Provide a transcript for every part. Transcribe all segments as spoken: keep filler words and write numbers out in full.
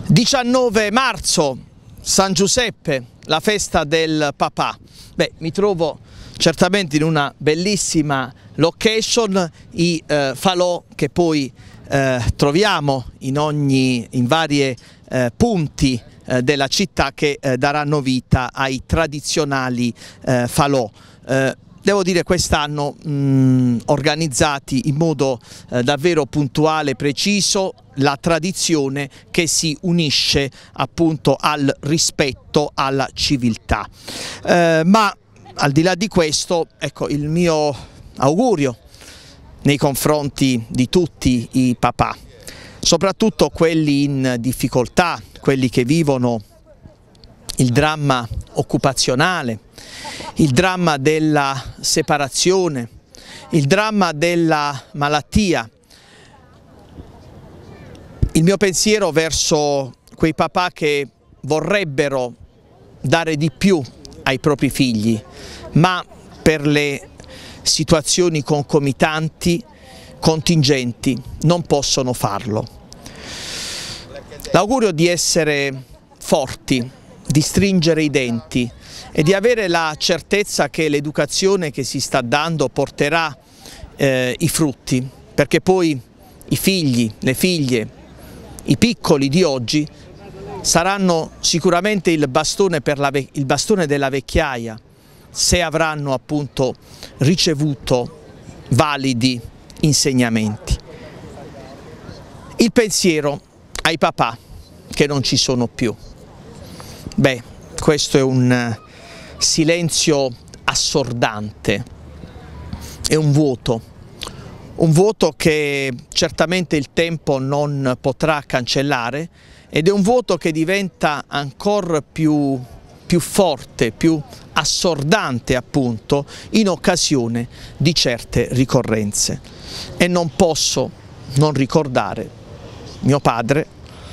diciannove marzo, San Giuseppe, la festa del papà. Beh, mi trovo certamente in una bellissima location, i eh, falò che poi eh, troviamo in, ogni, in varie eh, punti eh, della città che eh, daranno vita ai tradizionali eh, falò. Eh, Devo dire quest'anno organizzati in modo eh, davvero puntuale e preciso, la tradizione che si unisce appunto al rispetto, alla civiltà. Eh, ma al di là di questo, ecco, il mio augurio nei confronti di tutti i papà, soprattutto quelli in difficoltà, quelli che vivono il dramma occupazionale, il dramma della separazione, il dramma della malattia. Il mio pensiero verso quei papà che vorrebbero dare di più ai propri figli, ma per le situazioni concomitanti, contingenti, non possono farlo. L'augurio di essere forti, di stringere i denti e di avere la certezza che l'educazione che si sta dando porterà eh, i frutti, perché poi i figli, le figlie, i piccoli di oggi saranno sicuramente il bastone, per la, il bastone della vecchiaia, se avranno appunto ricevuto validi insegnamenti. Il pensiero ai papà che non ci sono più. Beh, questo è un silenzio assordante, è un vuoto, un vuoto che certamente il tempo non potrà cancellare ed è un vuoto che diventa ancora più, più forte, più assordante appunto in occasione di certe ricorrenze. E non posso non ricordare mio padre,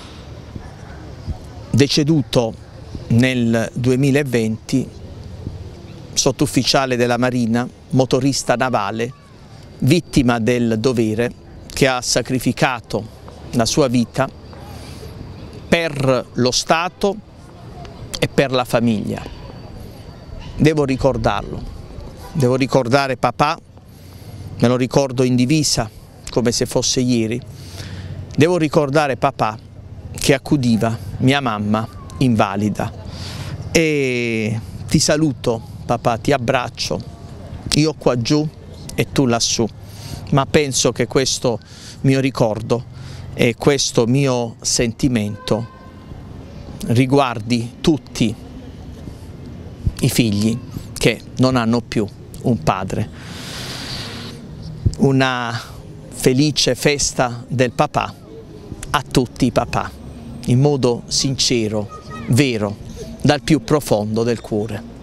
deceduto nel duemilaventi, sottufficiale della Marina, motorista navale, vittima del dovere, che ha sacrificato la sua vita per lo Stato e per la famiglia. Devo ricordarlo, devo ricordare papà, me lo ricordo in divisa come se fosse ieri, devo ricordare papà che accudiva mia mamma invalida. E ti saluto papà, ti abbraccio, io qua giù e tu lassù, ma penso che questo mio ricordo e questo mio sentimento riguardi tutti i figli che non hanno più un padre. Una felice festa del papà a tutti i papà, in modo sincero, vero, dal più profondo del cuore.